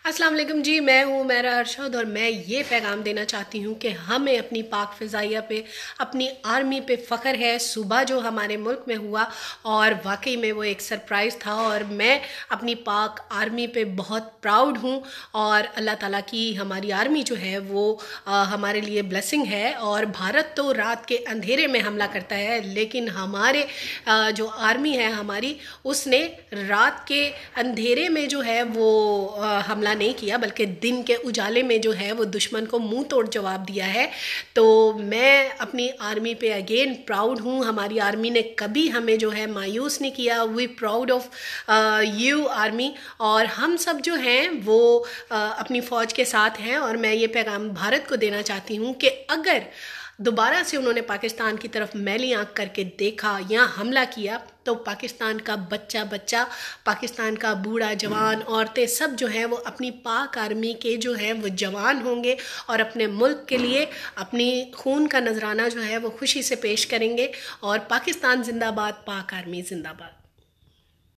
अस्सलाम वालेकुम जी, मैं हूँ हुमैरा अरशद और मैं ये पैगाम देना चाहती हूँ कि हमें अपनी पाक फ़िज़ाइया पे, अपनी आर्मी पे फ़ख्र है। सुबह जो हमारे मुल्क में हुआ और वाकई में वो एक सरप्राइज़ था और मैं अपनी पाक आर्मी पे बहुत प्राउड हूँ और अल्लाह ताला की हमारी आर्मी जो है वो हमारे लिए ब्लेसिंग है। और भारत तो रात के अंधेरे में हमला करता है, लेकिन हमारे जो आर्मी है हमारी, उसने रात के अंधेरे में जो है वो हमला नहीं किया, बल्कि दिन के उजाले में जो है वो दुश्मन को मुंह तोड़ जवाब दिया है। तो मैं अपनी आर्मी पे अगेन प्राउड हूँ। हमारी आर्मी ने कभी हमें जो है मायूस नहीं किया। We proud of you army. और हम सब जो हैं वो अपनी फ़ौज के साथ हैं। और मैं ये पैगाम भारत को देना चाहती हूँ कि अगर दोबारा से उन्होंने पाकिस्तान की तरफ मैली आंख करके देखा या हमला किया तो पाकिस्तान का बच्चा बच्चा, पाकिस्तान का बूढ़ा जवान, औरतें सब जो हैं वो अपनी पाक आर्मी के जो हैं वो जवान होंगे और अपने मुल्क के लिए अपनी खून का नजराना जो है वो खुशी से पेश करेंगे। और पाकिस्तान जिंदाबाद, पाक आर्मी जिंदाबाद।